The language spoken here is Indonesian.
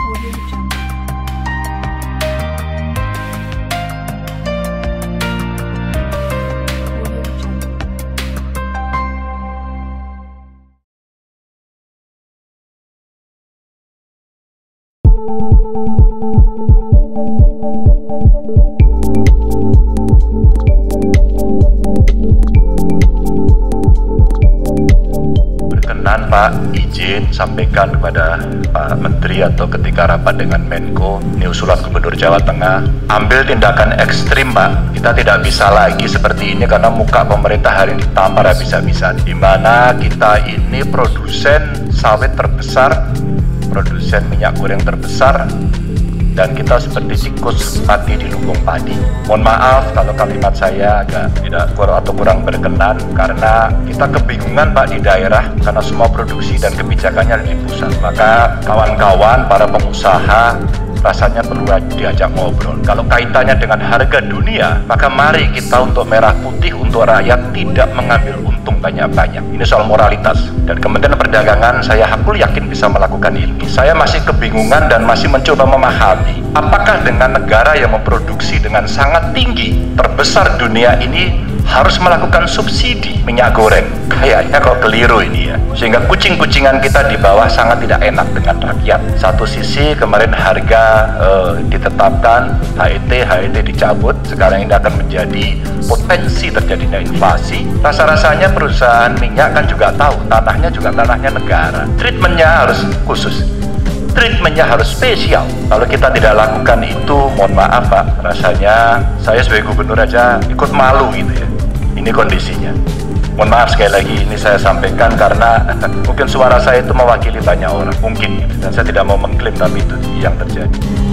Audio Jungle. Audio Jungle. Berkenan Pak, izin sampaikan kepada Pak Menteri atau ketika rapat dengan Menko, ini usulan Gubernur Jawa Tengah, ambil tindakan ekstrim Pak. Kita tidak bisa lagi seperti ini karena muka pemerintah hari ini tampar habis-habisan. Di mana kita ini produsen sawit terbesar, produsen minyak goreng terbesar, dan kita seperti tikus mati di lumbung padi. Mohon maaf kalau kalimat saya agak tidak kurang berkenan karena kita kebingungan Pak di daerah karena semua produksi dan kebijakannya ada di pusat. Maka kawan-kawan para pengusaha rasanya perlu diajak ngobrol. Kalau kaitannya dengan harga dunia, maka mari kita untuk merah putih untuk rakyat tidak mengambil untung banyak-banyak. Ini soal moralitas. Dan Kementerian Perdagangan saya hakul yakin bisa melakukan ini. Saya masih kebingungan dan masih mencoba memahami apakah dengan negara yang memproduksi dengan sangat tinggi, terbesar dunia ini harus melakukan subsidi minyak goreng. Kayaknya kok keliru ini ya. Sehingga kucing-kucingan kita di bawah sangat tidak enak dengan rakyat. Satu sisi kemarin harga ditetapkan, HET dicabut, sekarang ini akan menjadi potensi terjadinya inflasi. Rasa-rasanya perusahaan minyak kan juga tahu, tanahnya juga tanahnya negara. Treatmentnya harus khusus. Treatmentnya harus spesial. Kalau kita tidak lakukan itu, mohon maaf Pak, rasanya saya sebagai gubernur aja ikut malu gitu ya. Ini kondisinya. Mohon maaf sekali lagi, ini saya sampaikan karena mungkin suara saya itu mewakili banyak orang, mungkin gitu. Dan saya tidak mau mengklaim tapi itu yang terjadi.